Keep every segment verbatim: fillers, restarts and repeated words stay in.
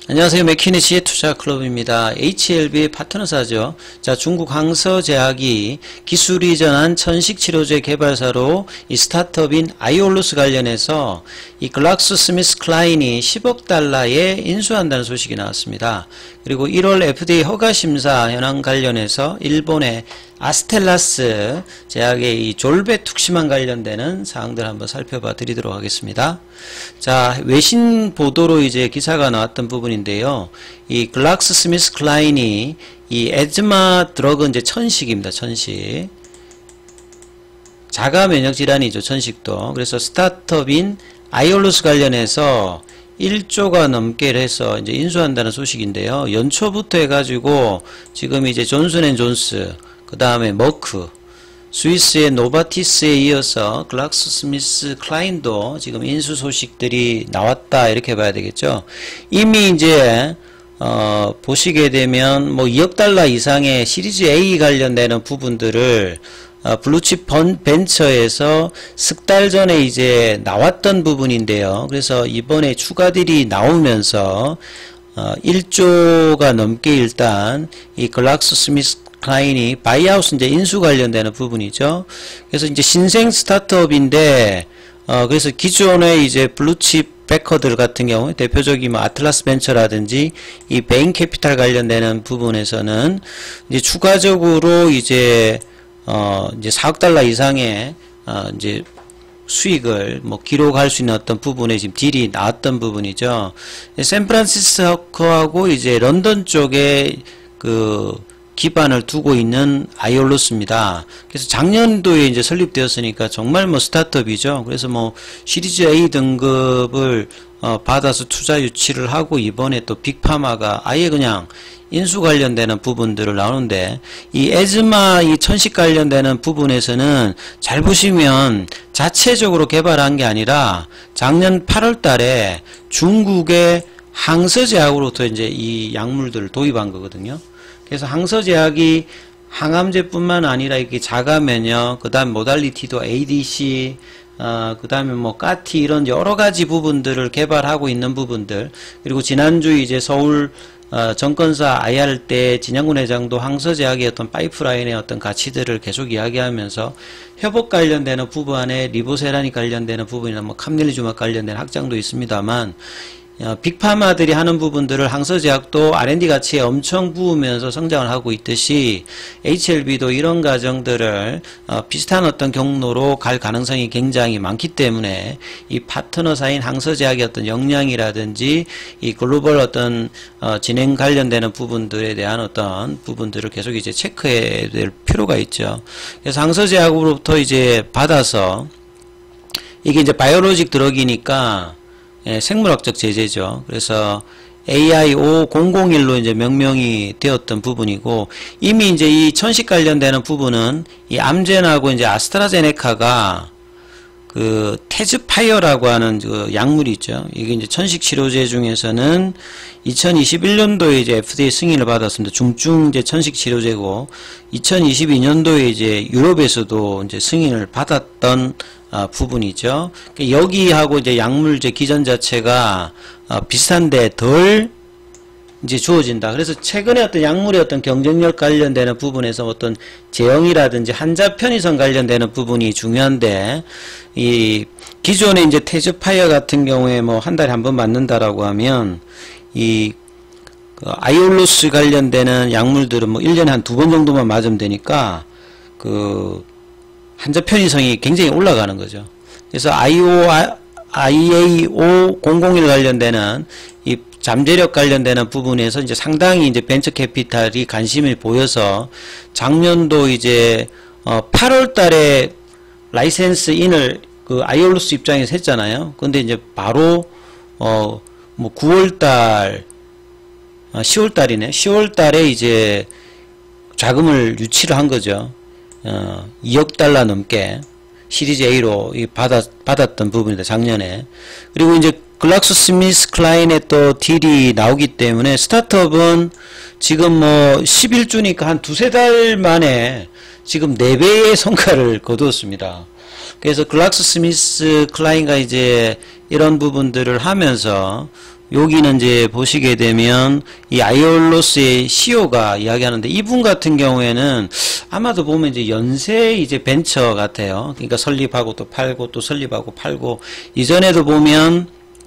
안녕하세요. 맥키니시의 투자클럽입니다. 에이치엘비의 파트너사죠. 자, 중국 항서제약이 기술 이전한 천식치료제 개발사로 이 스타트업인 아이올루스 관련해서 이 글락소스미스클라인이 십억 달러에 인수한다는 소식이 나왔습니다. 그리고 일월 에프디에이 허가심사 현황 관련해서 일본의 아스텔라스 제약의 이 졸베투ක්시만 관련되는 사항들 한번 살펴봐 드리도록 하겠습니다. 자, 외신 보도로 이제 기사가 나왔던 부분인데요. 이 글락소스미스클라인이 이 에즈마 드러그 이제 천식입니다. 천식. 자가 면역 질환이죠. 천식도. 그래서 스타트업인 아이올루스 관련해서 일조가 넘게 해서 이제 인수한다는 소식인데요. 연초부터 해가지고 지금 이제 존슨앤존스, 그 다음에 머크, 스위스의 노바티스에 이어서 글락소스미스클라인도 지금 인수 소식들이 나왔다 이렇게 봐야 되겠죠. 이미 이제 어 보시게 되면 뭐 이억 달러 이상의 시리즈 A 관련되는 부분들을 어, 블루칩 벤처에서 석 달 전에 이제 나왔던 부분인데요. 그래서 이번에 추가들이 나오면서 어, 일조가 넘게 일단 이 글락소스미스클라인이 바이아웃 이제 인수 관련되는 부분이죠. 그래서 이제 신생 스타트업인데 어, 그래서 기존의 이제 블루칩 백커들 같은 경우 대표적인 뭐 아틀라스 벤처라든지 이 베인 캐피탈 관련되는 부분에서는 이제 추가적으로 이제 어, 이제 사억 달러 이상의, 어, 이제 수익을 뭐 기록할 수 있는 어떤 부분에 지금 딜이 나왔던 부분이죠. 샌프란시스코하고 이제 런던 쪽에 그 기반을 두고 있는 아이올루스입니다. 그래서 작년도에 이제 설립되었으니까 정말 뭐 스타트업이죠. 그래서 뭐 시리즈 A 등급을 어, 받아서 투자 유치를 하고 이번에 또 빅파마가 아예 그냥 인수 관련되는 부분들을 나오는데 이 에즈마 이 천식 관련되는 부분에서는 잘 보시면 자체적으로 개발한 게 아니라 작년 팔월 달에 중국의 항서제약으로부터 이제 이 약물들을 도입한 거거든요. 그래서 항서제약이 항암제뿐만 아니라 이렇게 자가면역, 그 다음 모달리티도 에이디씨, 어, 그 다음에 뭐 까티 이런 여러 가지 부분들을 개발하고 있는 부분들, 그리고 지난주 이제 서울 어, 정권사 아이알 때 진양군 회장도 항서제약의 어떤 파이프라인의 어떤 가치들을 계속 이야기하면서 협업 관련되는 부분에 리보세라닉 관련되는 부분이나 뭐 캄릴리주막 관련된 확장도 있습니다만 어, 빅파마들이 하는 부분들을 항서제약도 알 앤 디 가치에 엄청 부으면서 성장을 하고 있듯이 에이치엘비도 이런 과정들을 어, 비슷한 어떤 경로로 갈 가능성이 굉장히 많기 때문에 이 파트너사인 항서제약의 어떤 역량이라든지 이 글로벌 어떤 어, 진행 관련되는 부분들에 대한 어떤 부분들을 계속 이제 체크해야 될 필요가 있죠. 그래서 항서제약으로부터 이제 받아서 이게 이제 바이오로직 드럭이니까 예, 생물학적 제재죠. 그래서 에이아이 오공공일로 이제 명명이 되었던 부분이고, 이미 이제 이 천식 관련되는 부분은 이 암젠하고 이제 아스트라제네카가 그 테즈파이어라고 하는 그 약물이 있죠. 이게 이제 천식 치료제 중에서는 이천이십일 년도에 이제 에프디에이 승인을 받았습니다. 중증 이제 천식 치료제고, 이천이십이 년도에 이제 유럽에서도 이제 승인을 받았던 어, 부분이죠. 여기하고 이제 약물제 기전 자체가 어, 비슷한데 덜 이제 주어진다. 그래서 최근에 어떤 약물의 어떤 경쟁력 관련되는 부분에서 어떤 제형이라든지 환자 편의성 관련되는 부분이 중요한데, 이 기존에 이제 테즈파이어 같은 경우에 뭐 한 달에 한 번 맞는다라고 하면 이 그 아이올루스 관련되는 약물들은 뭐 일 년에 한 두 번 정도만 맞으면 되니까 그 환자 편의성이 굉장히 올라가는 거죠. 그래서 아이에이 오공공일 관련되는 이 잠재력 관련되는 부분에서 이제 상당히 이제 벤처 캐피탈이 관심을 보여서 작년도 이제 어 팔월 달에 라이센스 인을 그 아이올루스 입장에서 했잖아요. 근데 이제 바로 어 뭐 구월 달 아, 시월 달이네. 시월 달에 이제 자금을 유치를 한 거죠. 어, 이억 달러 넘게 시리즈 A로 받았, 받았던 부분이다, 작년에. 그리고 이제 글락소스미스클라인의 또 딜이 나오기 때문에 스타트업은 지금 뭐 십일 주니까 한 두세 달 만에 지금 네 배의 성과를 거두었습니다. 그래서 글락소스미스클라인과 이제 이런 부분들을 하면서 여기는 이제 보시게 되면 이 아이올로스의 씨이오가 이야기하는데, 이분 같은 경우에는 아마도 보면 이제 연세 이제 벤처 같아요. 그러니까 설립하고 또 팔고 또 설립하고 팔고, 이전에도 보면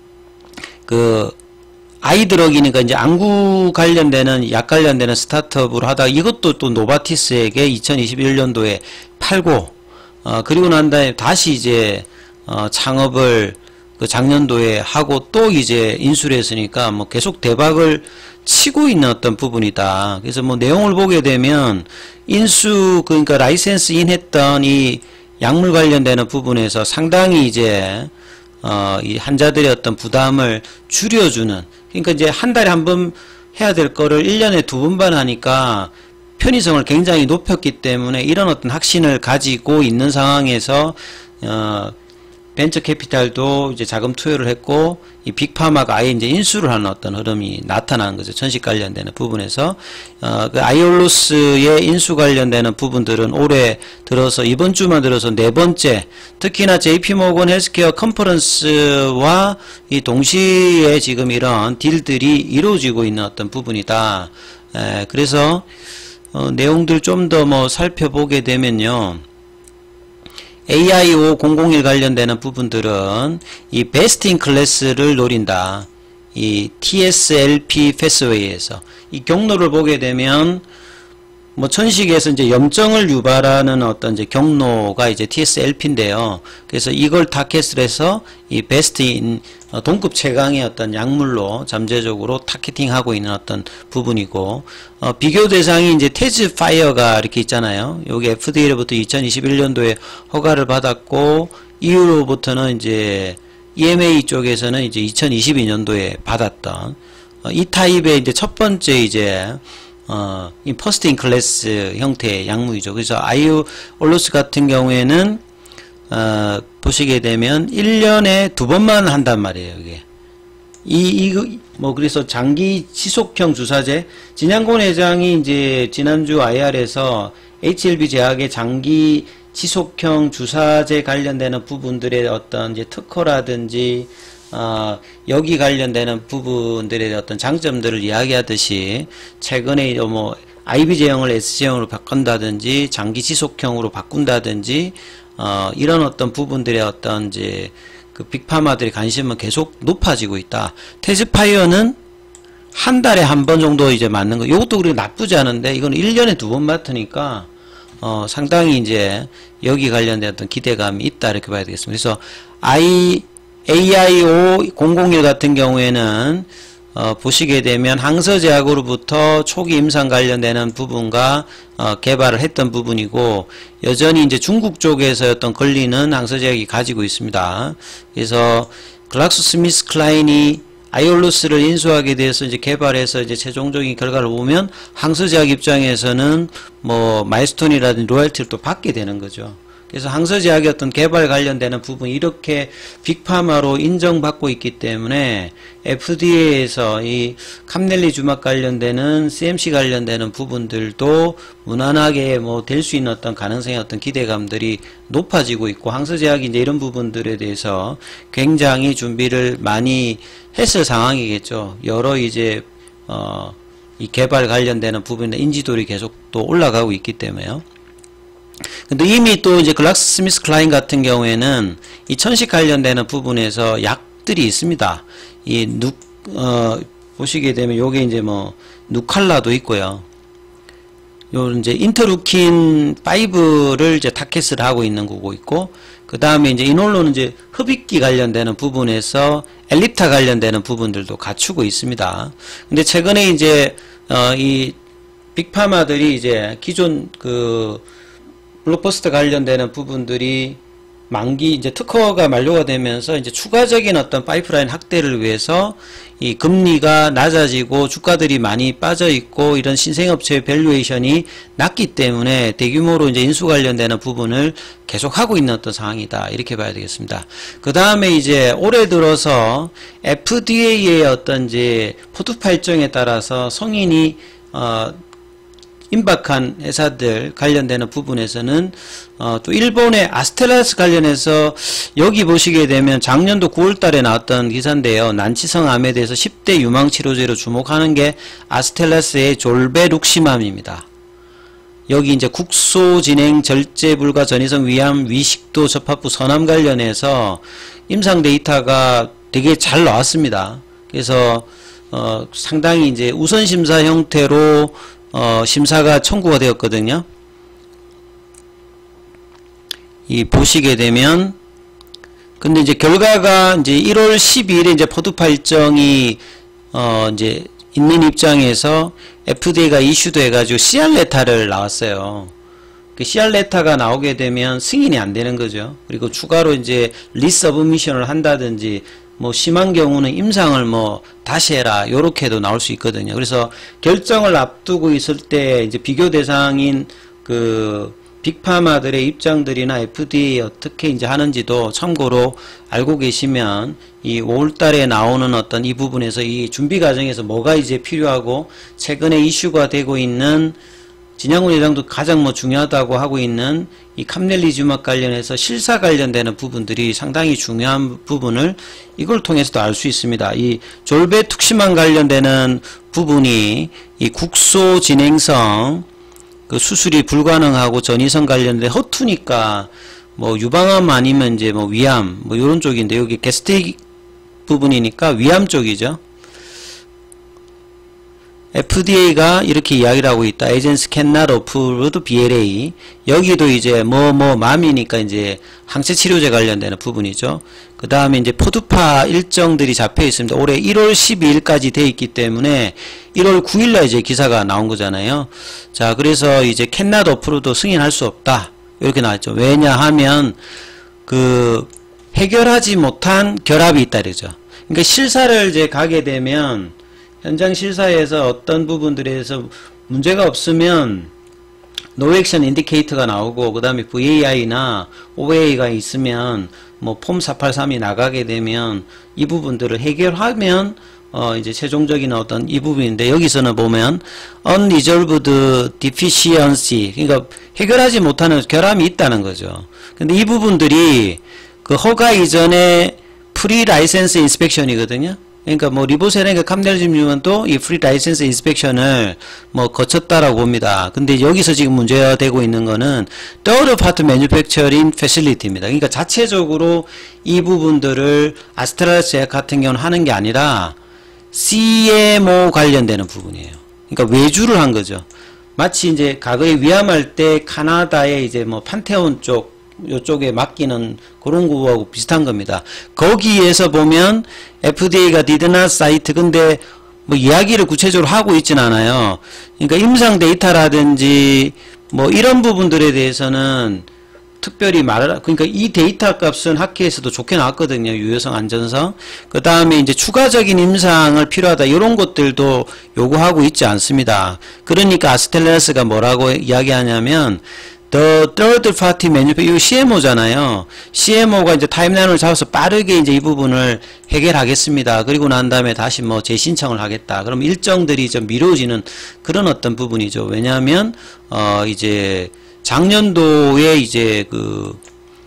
그 아이드럭이니까 이제 안구 관련되는 약 관련되는 스타트업으로 하다가 이것도 또 노바티스에게 이천이십일 년도에 팔고, 어 그리고 난 다음에 다시 이제 어 창업을 그 작년도에 하고 또 이제 인수를 했으니까 뭐 계속 대박을 치고 있는 어떤 부분이다. 그래서 뭐 내용을 보게 되면 인수, 그러니까 라이센스 인 했던 이 약물 관련되는 부분에서 상당히 이제 어 이 환자들의 어떤 부담을 줄여주는, 그러니까 이제 한 달에 한 번 해야 될 거를 일 년에 두 번만 하니까 편의성을 굉장히 높였기 때문에 이런 어떤 확신을 가지고 있는 상황에서 어 벤처 캐피탈도 이제 자금 투여를 했고, 이 빅파마가 아예 이제 인수를 하는 어떤 흐름이 나타나는 거죠. 천식 관련되는 부분에서. 어, 그 아이올로스의 인수 관련되는 부분들은 올해 들어서, 이번 주만 들어서 네 번째, 특히나 제이피모건 헬스케어 컨퍼런스와 이 동시에 지금 이런 딜들이 이루어지고 있는 어떤 부분이다. 에, 그래서, 어, 내용들 좀 더 뭐 살펴보게 되면요. 에이아이 오공공일 관련되는 부분들은 이 베스트 인 클래스를 노린다. 이 티에스엘피 패스웨이에서 이 경로를 보게 되면 뭐 천식에서 이제 염증을 유발하는 어떤 이제 경로가 이제 티에스엘피인데요. 그래서 이걸 타켓을 해서 이 베스트인 어, 동급 최강의 어떤 약물로 잠재적으로 타겟팅하고 있는 어떤 부분이고, 어, 비교 대상이 이제 테즈파이어가 이렇게 있잖아요. 요게 에프디에이로부터 이천이십일 년도에 허가를 받았고, 이후로부터는 이제 이엠에이 쪽에서는 이제 이천이십이 년도에 받았던 어, 이 타입의 이제 첫 번째 이제 어, 이 퍼스트 인 클래스 형태의 약물이죠. 그래서 아이올로스 같은 경우에는 어, 보시게 되면 일 년에 두 번만 한단 말이에요, 이게. 이, 이거, 뭐, 그래서 장기 지속형 주사제, 진양곤 회장이 이제 지난주 아이알에서 에이치엘비 제약의 장기 지속형 주사제 관련되는 부분들의 어떤 이제 특허라든지, 어, 여기 관련되는 부분들의 어떤 장점들을 이야기하듯이, 최근에 뭐, 아이비 제형을 에스 제형으로 바꾼다든지, 장기 지속형으로 바꾼다든지, 어, 이런 어떤 부분들의 어떤 이제 그 빅파마들의 관심은 계속 높아지고 있다. 테즈파이어는 한 달에 한 번 정도 이제 맞는 거. 이것도 그렇게 나쁘지 않은데, 이건 일 년에 두 번 맡으니까, 어, 상당히 이제 여기 관련된 어떤 기대감이 있다. 이렇게 봐야 되겠습니다. 그래서 I, 에이아이 오공공일 같은 경우에는 어, 보시게 되면 항서제약으로부터 초기 임상 관련되는 부분과 어, 개발을 했던 부분이고, 여전히 이제 중국 쪽에서 어떤 권리는 항서제약이 가지고 있습니다. 그래서 글락소스미스클라인이 아이올로스를 인수하게 돼서 이제 개발해서 이제 최종적인 결과를 보면 항서제약 입장에서는 뭐 마일스톤이라든지 로열티를 또 받게 되는 거죠. 그래서 항서제약의 어떤 개발 관련되는 부분이 이렇게 빅파마로 인정받고 있기 때문에 에프디에이에서 이 캄넬리주막 관련되는 씨엠씨 관련되는 부분들도 무난하게 뭐 될 수 있는 어떤 가능성의 어떤 기대감들이 높아지고 있고, 항서제약이 이제 이런 부분들에 대해서 굉장히 준비를 많이 했을 상황이겠죠. 여러 이제 어 이 개발 관련되는 부분의 인지도를 계속 또 올라가고 있기 때문에요. 근데 이미 또 이제 글락스스미스클라인 같은 경우에는 이 천식 관련되는 부분에서 약들이 있습니다. 이 누, 어, 보시게 되면 요게 이제 뭐, 누칼라도 있고요. 요 이제 인터루킨 오를 이제 타켓을 하고 있는 거고 있고, 그 다음에 이제 이놀로는 이제 흡입기 관련되는 부분에서 엘립타 관련되는 부분들도 갖추고 있습니다. 근데 최근에 이제, 어, 이 빅파마들이 이제 기존 그, 블록버스터 관련되는 부분들이 만기 이제 특허가 만료가 되면서 이제 추가적인 어떤 파이프라인 확대를 위해서 이 금리가 낮아지고 주가들이 많이 빠져 있고 이런 신생업체의 밸류에이션이 낮기 때문에 대규모로 이제 인수 관련되는 부분을 계속 하고 있는 어떤 상황이다, 이렇게 봐야 되겠습니다. 그 다음에 이제 올해 들어서 에프디에이의 어떤 이제 포트파일정에 따라서 성인이 어 임박한 회사들 관련되는 부분에서는 어, 또 일본의 아스텔라스 관련해서 여기 보시게 되면 작년도 구월 달에 나왔던 기사인데요. 난치성 암에 대해서 십 대 유망치료제로 주목하는 게 아스텔라스의 졸베룩시맘입니다. 여기 이제 국소 진행 절제 불가 전이성 위암 위식도 접합부 선암 관련해서 임상 데이터가 되게 잘 나왔습니다. 그래서 어, 상당히 이제 우선 심사 형태로 어, 심사가 청구가 되었거든요. 이 보시게 되면 근데 이제 결과가 이제 일월 십이일에 이제 포드파 일정이 어, 이제 있는 입장에서 에프디에이가 이슈도 해가지고 씨알 레터를 나왔어요. 그 씨알 레터가 나오게 되면 승인이 안 되는 거죠. 그리고 추가로 이제 리서브미션을 한다든지 뭐 심한 경우는 임상을 뭐 다시 해라 요렇게도 나올 수 있거든요. 그래서 결정을 앞두고 있을 때 이제 비교 대상인 그 빅파마들의 입장들이나 에프디에이 어떻게 이제 하는지도 참고로 알고 계시면 이 오월 달에 나오는 어떤 이 부분에서 이 준비 과정에서 뭐가 이제 필요하고 최근에 이슈가 되고 있는 진양훈 회장도 가장 뭐 중요하다고 하고 있는 이 캄넬리주막 관련해서 실사 관련되는 부분들이 상당히 중요한 부분을 이걸 통해서도 알 수 있습니다. 이 졸베툭시만 관련되는 부분이 이 국소 진행성 그 수술이 불가능하고 전이성 관련된 허투니까 뭐 유방암 아니면 이제 뭐 위암 뭐 이런 쪽인데 여기 게스트릭 부분이니까 위암 쪽이죠. 에프디에이가 이렇게 이야기를 하고 있다. Agents cannot approve 비엘에이. 여기도 이제 뭐 뭐 맘이니까 이제 항체 치료제 관련되는 부분이죠. 그 다음에 이제 포드파 일정들이 잡혀 있습니다. 올해 일월 십이일까지 돼 있기 때문에 일월 구일날 이제 기사가 나온 거잖아요. 자, 그래서 이제 cannot approve도 승인할 수 없다. 이렇게 나왔죠. 왜냐하면 그 해결하지 못한 결합이 있다 그러죠. 그러니까 실사를 이제 가게 되면 현장 실사에서 어떤 부분들에서 문제가 없으면 노 액션 인디케이터가 나오고 그 다음에 브이에이아이나 오에이가 있으면 뭐 폼 사팔삼이 나가게 되면 이 부분들을 해결하면 어 이제 최종적인 어떤 이 부분인데 여기서는 보면 unresolved deficiency 그러니까 해결하지 못하는 결함이 있다는 거죠. 근데 이 부분들이 그 허가 이전에 프리 라이센스 인스펙션이거든요. 그러니까 뭐 리보세렌과 캄넬리즘유만도 이 프리 라이센스 인스펙션을 뭐 거쳤다라고 봅니다. 근데 여기서 지금 문제가 되고 있는 거는 third party manufacturing facility입니다. 그러니까 자체적으로 이 부분들을 아스트라제네카 제약 같은 경우는 하는 게 아니라 씨엠오 관련되는 부분이에요. 그러니까 외주를 한 거죠. 마치 이제 과거에 위암할 때 카나다의 이제 뭐 판테온 쪽 요쪽에 맡기는 그런 거하고 비슷한 겁니다. 거기에서 보면 에프디에이가 did not cite 근데 뭐 이야기를 구체적으로 하고 있진 않아요. 그러니까 임상 데이터라든지 뭐 이런 부분들에 대해서는 특별히 말을 그러니까 이 데이터 값은 학회에서도 좋게 나왔거든요. 유효성, 안전성. 그 다음에 이제 추가적인 임상을 필요하다 이런 것들도 요구하고 있지 않습니다. 그러니까 아스텔라스가 뭐라고 이야기하냐면 The third party manufacturer, 이거 씨엠오잖아요. 씨엠오가 이제 타임라인을 잡아서 빠르게 이제 이 부분을 해결하겠습니다. 그리고 난 다음에 다시 뭐 재신청을 하겠다. 그럼 일정들이 좀 미뤄지는 그런 어떤 부분이죠. 왜냐하면, 어, 이제 작년도에 이제 그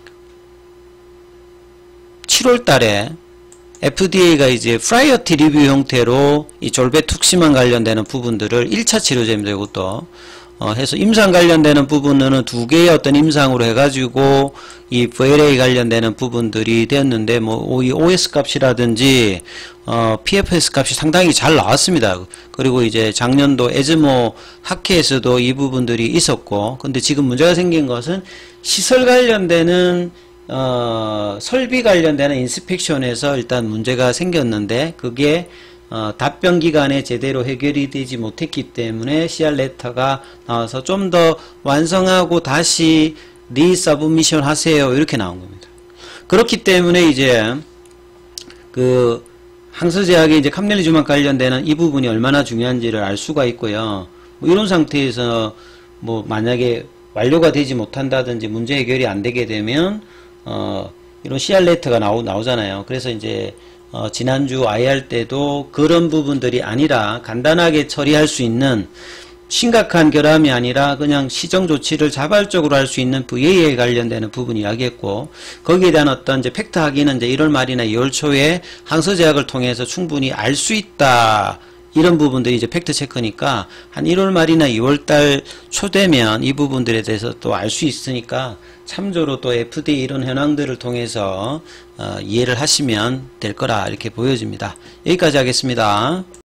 칠월 달에 에프디에이가 이제 프라이어티 리뷰 형태로 이 졸베툭시만 관련되는 부분들을 일 차 치료제입니다. 이것도. 어, 해서 임상 관련되는 부분은 두 개의 어떤 임상으로 해가지고 이 브이엘에이 관련되는 부분들이 되었는데 뭐 이 오에스 값이라든지 어, 피에프에스 값이 상당히 잘 나왔습니다. 그리고 이제 작년도 에즈모 학회에서도 이 부분들이 있었고 근데 지금 문제가 생긴 것은 시설 관련되는 어, 설비 관련되는 인스펙션에서 일단 문제가 생겼는데 그게 어, 답변 기간에 제대로 해결이 되지 못했기 때문에 씨알 레터가 나와서 좀 더 완성하고 다시 리서브미션 하세요 이렇게 나온 겁니다. 그렇기 때문에 이제 그 항서제약의 이제 캄넬리주막 관련되는 이 부분이 얼마나 중요한지를 알 수가 있고요. 뭐 이런 상태에서 뭐 만약에 완료가 되지 못한다든지 문제 해결이 안 되게 되면 어 이런 씨알 레터가 나오, 나오잖아요. 그래서 이제 어, 지난주 아이알 때도 그런 부분들이 아니라 간단하게 처리할 수 있는 심각한 결함이 아니라 그냥 시정 조치를 자발적으로 할 수 있는 브이에이에 관련되는 부분이 이야기했고, 거기에 대한 어떤 이제 팩트 확인은 이제 일월 말이나 이월 초에 항서 제약을 통해서 충분히 알 수 있다. 이런 부분들이 이제 팩트 체크니까 한 일월 말이나 이월 달 초 되면 이 부분들에 대해서 또 알 수 있으니까 참조로 또 에프디에이 이런 현황들을 통해서 어, 이해를 하시면 될 거라 이렇게 보여집니다. 여기까지 하겠습니다.